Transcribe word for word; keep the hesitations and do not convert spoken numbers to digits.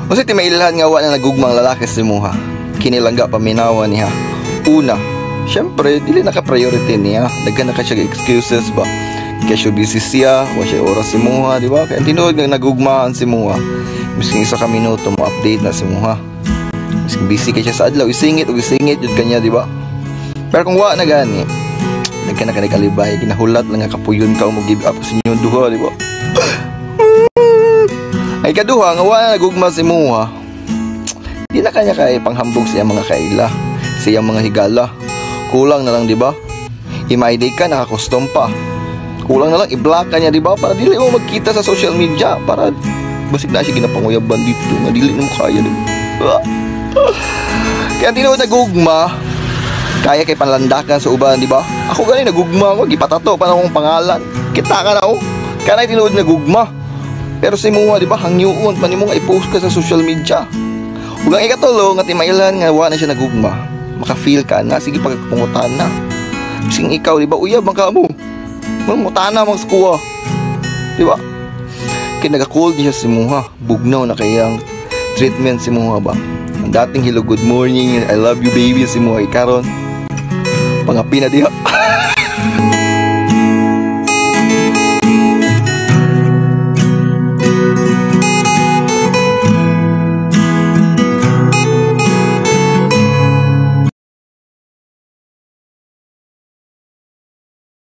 Kasi timailan nga wa na nagugmang lalaki si Muha. Kinilangga paminawa niya. Una, syempre, dili naka-priority niya. Daghan na ka siya excuses ba? Kaya siya busy siya, wa siya oras si Muha, di ba? Kaya tinuod nga nagugmaan si Muha. Misking isa ka minuto mo update na si Muha. Misking busy kaya siya sa adlaw, isingit o isingit yun kanya, di ba? Pero kung wa na gani, daghan na ka nagkalibay, ginahulat lang nga kapuyon ka o mag-give up sa inyong duha, di ba? Ay kaduha, nga wa na nagugma si Muha. Di na kanya kaya panghambog siya mga kaila, siya mga higala. Kulang na lang, di ba? I-my-day ka, nakakustom pa. Kulang na lang, i-block ka niya, di ba? Para dili mo magkita sa social media. Para basig na siya ginapanguyaban dito. Nga dili na mo kaya, di ba? Kaya tinuod nagugma, kaya kay panlandakan sa uban, di ba? Ako gani nagugma, wag ipatato pa na akong pangalan. Kita ka na, oh. Kaya na tinuod nagugma. Pero si Muha, di ba, hangyuon pa ni mo nga i-post ka sa social media. Huwag ang ikatulo, nga timailan nga wa na siya nagugma. Maka-feel ka na, sige pagkapungutan na. Sing ikaw, di ba, uyab ang ka mo. Mutana mang skuha, di ba? Kaya nag-cold niya si Muha. Bugnaw na kayang treatment si Muha ba? Ang dating hello, good morning, I love you baby si Muha. Ikaron, pangapi na diha.